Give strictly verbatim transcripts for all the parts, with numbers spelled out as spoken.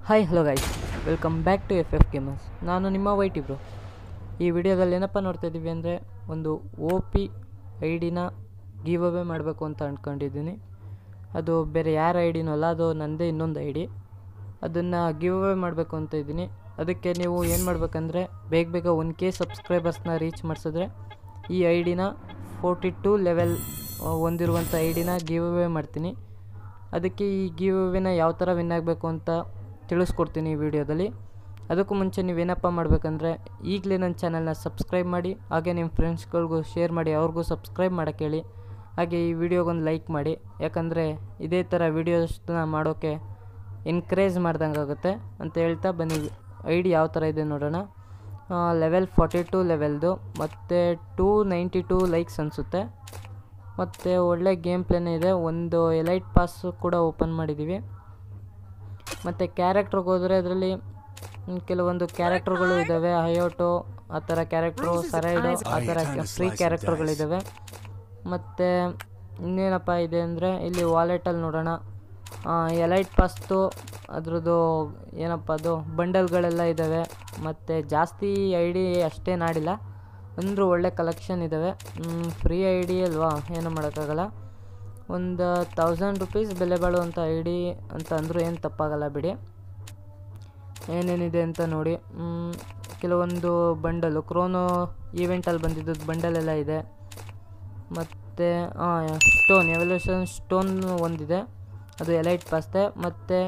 Hi hello guys, welcome back to F F gamers. ನಾನು ನಿಮ್ಮ ವೈಟಿ bro. ಈ ವಿಡಿಯೋದಲ್ಲಿ ಏನಪ್ಪ ನೋಡ್ತಾ ಇದ್ದೀವಿ ಅಂದರೆ, ಒಂದು ಒ ಪಿ ಐ ಡಿನ ಗಿವ್ ಅವೇ ಮಾಡಬೇಕು ಅಂತ ಅಂದ್ಕೊಂಡಿದ್ದೀನಿ. ಅದು ಬೇರೆ ಯಾರ ಐ ಡಿನೂ ಅಲ್ಲ, ಅದು ನನ್ನದೇ ಇನ್ನೊಂದು ಐ ಡಿ. ಅದನ್ನು ಗಿವ್ ಅವೇ ಮಾಡಬೇಕು ಅಂತ ಇದ್ದೀನಿ. ಅದಕ್ಕೆ ನೀವು ಏನು ಮಾಡಬೇಕಂದ್ರೆ, ಬೇಗ ಬೇಗ ಒನ್ ಕೆ ಸಬ್ಸ್ಕ್ರೈಬರ್ಸ್ನ ರೀಚ್ ಮಾಡಿಸಿದ್ರೆ ಈ ಐ ಡಿನ ಫೋರ್ಟಿ ಟೂ ಲೆವೆಲ್ ಹೊಂದಿರುವಂಥ ಐ ಡಿನ ಗಿವ್ ಅವೇ ಮಾಡ್ತೀನಿ. ಅದಕ್ಕೆ ಈ ಗಿವ್ ಅವೇನ ಯಾವ ಥರ ವಿನ್ ಆಗಬೇಕು ಅಂತ ತಿಳಿಸ್ಕೊಡ್ತೀನಿ ಈ ವಿಡಿಯೋದಲ್ಲಿ. ಅದಕ್ಕೂ ಮುಂಚೆ ನೀವೇನಪ್ಪ ಮಾಡಬೇಕಂದ್ರೆ, ಈಗಲೇ ನನ್ನ ಚಾನಲ್ನ ಸಬ್ಸ್ಕ್ರೈಬ್ ಮಾಡಿ, ಹಾಗೆ ನಿಮ್ಮ ಫ್ರೆಂಡ್ಸ್ಗಳಿಗೂ ಶೇರ್ ಮಾಡಿ, ಅವ್ರಿಗೂ ಸಬ್ಸ್ಕ್ರೈಬ್ ಮಾಡೋಕ್ಕೆ ಹೇಳಿ. ಹಾಗೆ ಈ ವಿಡಿಯೋಗೊಂದು ಲೈಕ್ ಮಾಡಿ, ಯಾಕಂದರೆ ಇದೇ ಥರ ವಿಡಿಯೋಸ್ನ ಮಾಡೋಕ್ಕೆ ಎನ್ಕರೇಜ್ ಮಾಡ್ದಂಗೆ ಆಗುತ್ತೆ ಅಂತ ಹೇಳ್ತಾ ಬನ್ನಿ. ಐ ಡಿ ಯಾವ ಥರ ಇದೆ ನೋಡೋಣ. ಲೆವೆಲ್ ಫಾರ್ಟಿ ಟೂ ಲೆವೆಲ್ದು, ಮತ್ತು ಟೂ ನೈಂಟಿ ಟೂ ಲೈಕ್ಸ್ ಅನಿಸುತ್ತೆ. ಮತ್ತು ಒಳ್ಳೆ ಗೇಮ್ ಪ್ಲೇನೇ ಇದೆ. ಒಂದು ಎಲೈಟ್ ಪಾಸು ಕೂಡ ಓಪನ್ ಮಾಡಿದ್ದೀವಿ. ಮತ್ತು ಕ್ಯಾರೆಕ್ಟ್ರಿಗೆ ಹೋದರೆ ಅದರಲ್ಲಿ ಕೆಲವೊಂದು ಕ್ಯಾರೆಕ್ಟರ್ಗಳು ಇದ್ದಾವೆ. ಹಯೋಟೋ ಆ ಥರ ಕ್ಯಾರೆಕ್ಟ್ರು, ಸರೈಡೋ ಆ ಥರ ಫ್ರೀ ಕ್ಯಾರೆಕ್ಟರ್ಗಳಿದ್ದಾವೆ. ಮತ್ತು ಇನ್ನೇನಪ್ಪ ಇದೆ ಅಂದರೆ, ಇಲ್ಲಿ ವಾಲೆಟಲ್ಲಿ ನೋಡೋಣ. ಎಲೈಟ್ ಪಾಸ್ದು ಅದ್ರದ್ದು ಏನಪ್ಪ ಅದು ಬಂಡಲ್ಗಳೆಲ್ಲ ಇದ್ದಾವೆ. ಮತ್ತು ಜಾಸ್ತಿ ಐ ಡಿ ಅಷ್ಟೇನು ಆಡಿಲ್ಲ, ಅಂದರೂ ಒಳ್ಳೆ ಕಲೆಕ್ಷನ್ ಇದ್ದಾವೆ. ಫ್ರೀ ಐ ಡಿ ಅಲ್ವಾ, ಏನೂ ಮಾಡೋಕ್ಕಾಗಲ್ಲ. ಒಂದು ತೌಸಂಡ್ ರುಪೀಸ್ ಬೆಲೆ ಬಾಳುವಂಥ ಐ ಡಿ ಅಂತ ಅಂದರೂ ಏನು ತಪ್ಪಾಗಲ್ಲ ಬಿಡಿ. ಏನೇನಿದೆ ಅಂತ ನೋಡಿ. ಕೆಲವೊಂದು ಬಂಡಲು ಕ್ರೋನೋ ಈವೆಂಟಲ್ಲಿ ಬಂದಿದ್ದದ್ದು ಬಂಡಲೆಲ್ಲ ಇದೆ. ಮತ್ತು ಸ್ಟೋನ್ ಎವಲ್ಯೂಷನ್ ಸ್ಟೋನ್ ಒಂದಿದೆ, ಅದು ಎಲೈಟ್ ಪಾಸ್ತೆ. ಮತ್ತು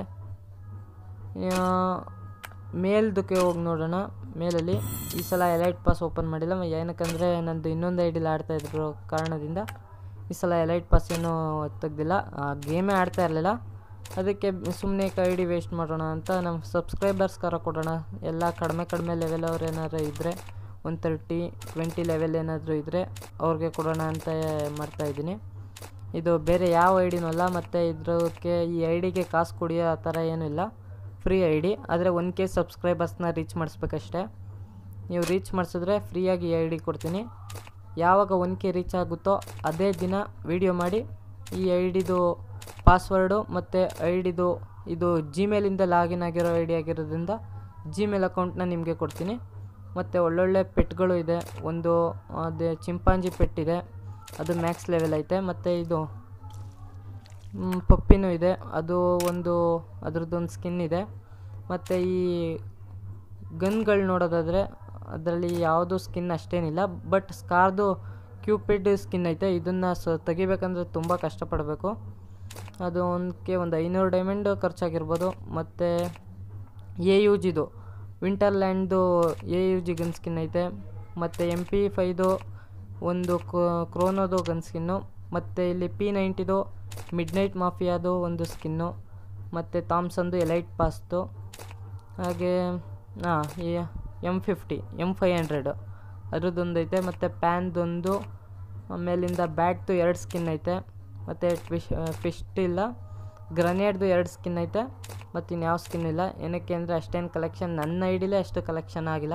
ಮೇಲ್ದಕ್ಕೆ ಹೋಗಿ ನೋಡೋಣ. ಮೇಲಲ್ಲಿ ಈ ಸಲ ಎಲೈಟ್ ಪಾಸ್ ಓಪನ್ ಮಾಡಿಲ್ಲ, ಏನಕ್ಕಂದರೆ ನಂದು ಇನ್ನೊಂದು ಐ ಡಿಲಿ ಆಡ್ತಾಯಿದ್ರು ಕಾರಣದಿಂದ ಈ ಸಲ ಎಲೈಟ್ ಪಾಸ್ ಏನೂ ತೆಗ್ದಿಲ್ಲ. ಗೇಮೇ ಆಡ್ತಾ ಇರಲಿಲ್ಲ, ಅದಕ್ಕೆ ಸುಮ್ಮನೆ ಐ ಡಿ ವೇಸ್ಟ್ ಮಾಡೋಣ ಅಂತ ನಮ್ಮ ಸಬ್ಸ್ಕ್ರೈಬರ್ಸ್ಗಾರ ಕೊಡೋಣ. ಎಲ್ಲ ಕಡಿಮೆ ಕಡಿಮೆ ಲೆವೆಲ್ ಅವ್ರು ಏನಾದ್ರು ಇದ್ದರೆ, ಒಂದು ತರ್ಟಿ ಟ್ವೆಂಟಿ ಲೆವೆಲ್ ಏನಾದರೂ ಇದ್ದರೆ ಅವ್ರಿಗೆ ಕೊಡೋಣ ಅಂತ ಮಾಡ್ತಾಯಿದ್ದೀನಿ. ಇದು ಬೇರೆ ಯಾವ ಐ ಡಿನೂ ಅಲ್ಲ, ಮತ್ತು ಇದಕ್ಕೆ ಈ ಐ ಡಿಗೆ ಕಾಸು ಕೊಡಿಯೋ ಆ ಥರ ಏನೂ ಇಲ್ಲ. ಫ್ರೀ ಐ ಡಿ, ಆದರೆ ಒನ್ ಕೆ ಸಬ್ಸ್ಕ್ರೈಬರ್ಸ್ನ ರೀಚ್ ಮಾಡಿಸ್ಬೇಕಷ್ಟೆ. ನೀವು ರೀಚ್ ಮಾಡಿಸಿದ್ರೆ ಫ್ರೀಯಾಗಿ ಈ ಐ ಡಿ ಕೊಡ್ತೀನಿ. ಯಾವಾಗ ಒನ್ ಕೆ ರೀಚ್ ಆಗುತ್ತೋ ಅದೇ ದಿನ ವಿಡಿಯೋ ಮಾಡಿ ಈ ಐ ಡಿದು ಪಾಸ್ವರ್ಡು ಮತ್ತು ಐ ಡಿದು ಇದು ಜಿಮೇಲಿಂದ ಲಾಗಿನ್ ಆಗಿರೋ ಐ ಡಿ ಆಗಿರೋದ್ರಿಂದ ಜಿಮೇಲ್ ಅಕೌಂಟ್ನ ನಿಮಗೆ ಕೊಡ್ತೀನಿ. ಮತ್ತು ಒಳ್ಳೊಳ್ಳೆ ಪೆಟ್ಗಳು ಇದೆ. ಒಂದು ಅದೇ ಚಿಂಪಾಂಜಿ ಪೆಟ್ಟಿದೆ, ಅದು ಮ್ಯಾಕ್ಸ್ ಲೆವೆಲ್ ಐತೆ. ಮತ್ತು ಇದು ಪಪ್ಪಿನೂ ಇದೆ, ಅದು ಒಂದು ಅದ್ರದ್ದೊಂದು ಸ್ಕಿನ್ ಇದೆ. ಮತ್ತು ಈ ಗನ್ಗಳು ನೋಡೋದಾದರೆ ಅದರಲ್ಲಿ ಯಾವುದೂ ಸ್ಕಿನ್ ಅಷ್ಟೇನಿಲ್ಲ, ಬಟ್ ಸ್ಕಾರ್ದು ಕ್ಯೂಪಿಡ್ ಸ್ಕಿನ್ ಐತೆ. ಇದನ್ನು ಸ ತೆಗಿಬೇಕಂದ್ರೆ ತುಂಬ ಕಷ್ಟಪಡಬೇಕು. ಅದು ಒಂದಕ್ಕೆ ಒಂದು ಐನೂರು ಡೈಮಂಡ್ ಖರ್ಚಾಗಿರ್ಬೋದು. ಮತ್ತು ಎ ಯು ಜಿದು ವಿಂಟರ್ಲ್ಯಾಂಡ್ದು A U G gun skin ಐತೆ. ಮತ್ತು ಎಮ್ ಪಿ ಫೈದು ಒಂದು ಕ್ರೋನೋದು ಗನ್ ಸ್ಕಿನ್ನು. ಮತ್ತು ಇಲ್ಲಿ ಪಿ ನೈಂಟಿದು ಮಿಡ್ ನೈಟ್ ಮಾಫಿಯಾದು ಒಂದು ಸ್ಕಿನ್ನು. ಮತ್ತು ಥಾಮ್ಸನ್ದು ಎಲೈಟ್ ಪಾಸ್ದು. ಹಾಗೆ ಹಾಂ ಈ M fifty M five hundred ಅದ್ರದ್ದೊಂದು ಐತೆ. ಮತ್ತು ಪ್ಯಾನ್ದೊಂದು, ಆಮೇಲಿಂದ ಬ್ಯಾಟ್ದು ಎರಡು ಸ್ಕಿನ್ ಐತೆ. ಮತ್ತು ಫಿಶ್ ಫಿಸ್ಟ್ ಇಲ್ಲ, ಗ್ರನೇಡ್ದು ಎರಡು ಸ್ಕಿನ್ ಐತೆ. ಮತ್ತು ಇನ್ಯಾವ ಸ್ಕಿನ್ ಇಲ್ಲ. ಏನಕ್ಕೆ ಅಂದರೆ ಅಷ್ಟೇನು ಕಲೆಕ್ಷನ್ ನನ್ನ ಐಡಿಲೇ ಅಷ್ಟು ಕಲೆಕ್ಷನ್ ಆಗಿಲ್ಲ.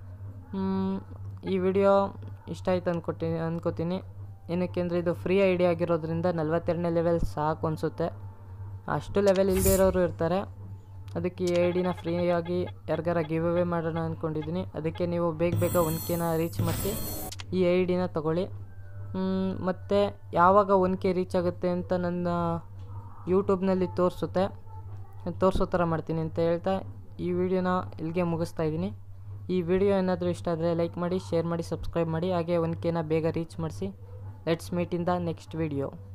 ಈ ವಿಡಿಯೋ ಇಷ್ಟ ಆಯ್ತು ಅಂದ್ಕೊತೀನಿ ಅಂದ್ಕೋತೀನಿ ಏನಕ್ಕೆ ಅಂದರೆ ಇದು ಫ್ರೀ ಐ ಡಿ ಆಗಿರೋದ್ರಿಂದ ನಲ್ವತ್ತೆರಡನೇ ಲೆವೆಲ್ ಸಾಕು ಅನಿಸುತ್ತೆ. ಅಷ್ಟು ಲೆವೆಲ್ ಇಲ್ಲದೇ ಇರೋರು ಇರ್ತಾರೆ. ಅದಕ್ಕೆ ಈ ಐ ಡಿನ ಫ್ರೀಯಾಗಿ ಯಾರಿಗಾರ ಗಿವ್ ಅವೇ ಮಾಡೋಣ ಅಂದ್ಕೊಂಡಿದ್ದೀನಿ. ಅದಕ್ಕೆ ನೀವು ಬೇಗ ಬೇಗ ಒನ್ ಕೆನ ರೀಚ್ ಮಾಡಿಸಿ ಈ ಐ ಡಿನ ತೊಗೊಳ್ಳಿ. ಮತ್ತು ಯಾವಾಗ ಒನ್ ಕೆ ರೀಚ್ ಆಗುತ್ತೆ ಅಂತ ನನ್ನ ಯೂಟ್ಯೂಬ್ನಲ್ಲಿ ತೋರಿಸುತ್ತೆ, ತೋರಿಸೋ ಥರ ಮಾಡ್ತೀನಿ ಅಂತ ಹೇಳ್ತಾ ಈ ವಿಡಿಯೋನ ಇಲ್ಲಿಗೆ ಮುಗಿಸ್ತಾ ಇದ್ದೀನಿ. ಈ ವಿಡಿಯೋ ಏನಾದರೂ ಇಷ್ಟ ಆದರೆ ಲೈಕ್ ಮಾಡಿ, ಶೇರ್ ಮಾಡಿ, ಸಬ್ಸ್ಕ್ರೈಬ್ ಮಾಡಿ. ಹಾಗೆ ಒನ್ ಕೆನ ಬೇಗ ರೀಚ್ ಮಾಡಿಸಿ. Let's meet in the next video.